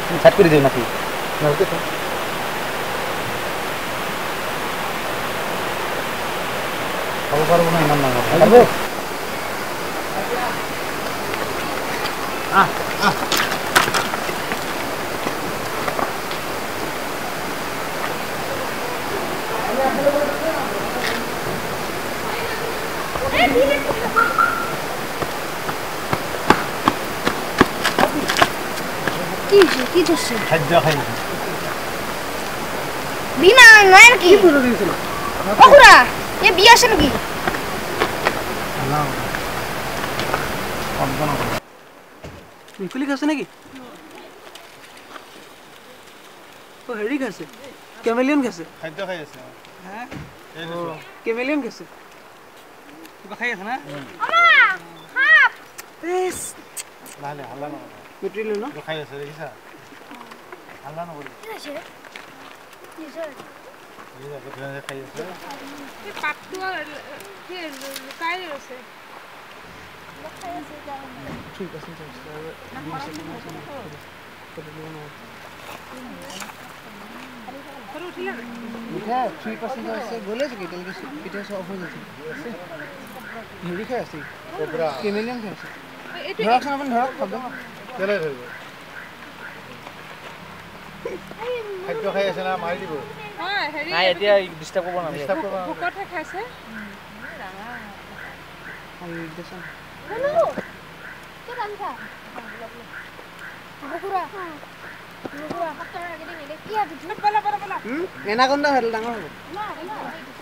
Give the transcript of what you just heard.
সাত করে দিও নাকি নরকে তো খাব পারবো না ইমান না পারবো কি দিছে খাদ্য খাই বিনা নয় নাকি কি পুরো দিছিল ওকুরা এ বিয়ে আছে নাকি না অবদান মিকুলি খাইছে নাকি ও হেৰি খাইছে কেমেলিয়ন খাইছে খাদ্য খাই আছে হ্যাঁ কেমেলিয়ন খাইছে কিবা খাই আছে না আমা খাপ এস লালে হাল্লা না মিট্রিলো ন খাই আছে দেখিছা হাল্লা না বলি কি আছে নিশ্চয় এই যে কেটে খাই আছে এই পাতটো কি লুকাই আছে ঠিক আছে ফটো উঠিলে না মিঠা 3% আছে গলে আছে কেটেলকে পিঠা সব হৈ গৈছে হেৰি খাই আছে কোবরা কেমেলিয়ন খাই আছে এইটো ধৰক আপুনি ধৰক খাব কেলে ধৰিব খাদ্য খাই আছে না মাৰি দিব হয় হেৰি নাই এতিয়া ডিস্টার্ব কৰিব নালাগে ডিস্টার্ব কৰিব ভোকতহে খাইছে দেচোন বলো কি রান্তা ওকুরা ওকুরা হাতটা আগে দিলে কি আছে বলা বলা বলা এনাকন্দা হেল ডাঙৰ হ'ব না না